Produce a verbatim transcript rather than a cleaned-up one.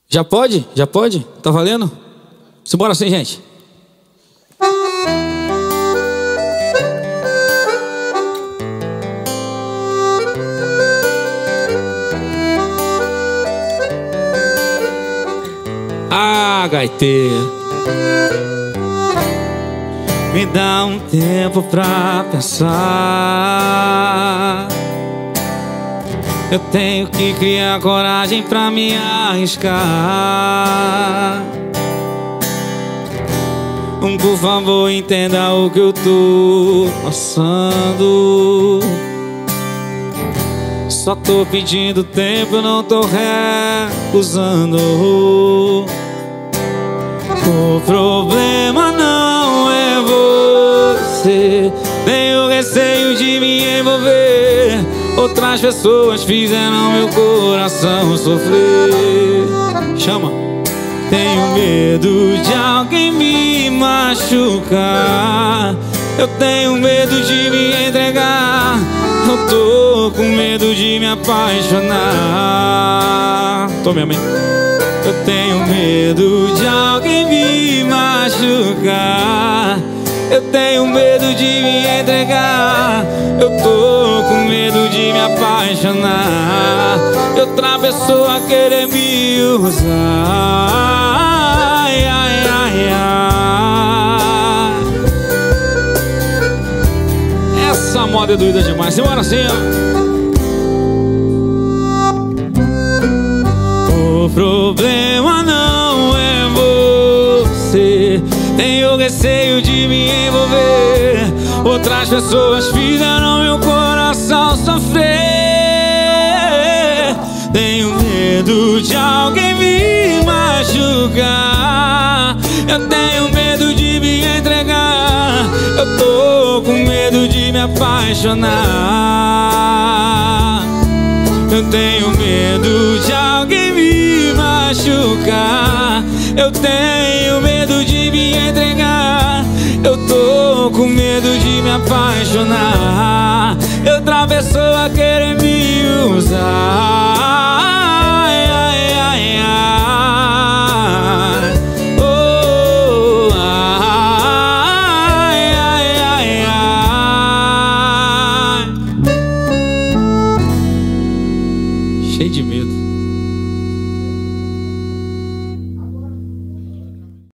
Já pode? Já pode? Tá valendo? Simbora assim, gente. Ah, gaiteiro, me dá um tempo pra pensar. Eu tenho que criar coragem pra me arriscar. Um, por favor, entenda o que eu tô passando. Só tô pedindo tempo, eu não tô recusando. O problema não é você. Tenho receio de me envolver. Outras pessoas fizeram meu coração sofrer. Chama. Tenho medo de alguém me machucar. Eu tenho medo de me entregar. Eu tô com medo de me apaixonar. Tô mesmo, hein? Eu tenho medo de alguém me machucar. Eu tenho medo de me entregar. Eu tô com medo de me apaixonar. E outra pessoa querer me usar. Ai, ai, ai, ai. Essa moda é doida demais. Simbora assim, ó. O problema não é você. Tenho receio de me envolver. Outras pessoas fizeram meu coração sofrer. Tenho medo de alguém me machucar. Eu tenho medo de me entregar. Eu tô com medo de me apaixonar. Eu tenho medo de alguém me machucar. Eu tenho medo de me entregar. Eu tô com medo de me apaixonar. E outra pessoa querer me usar.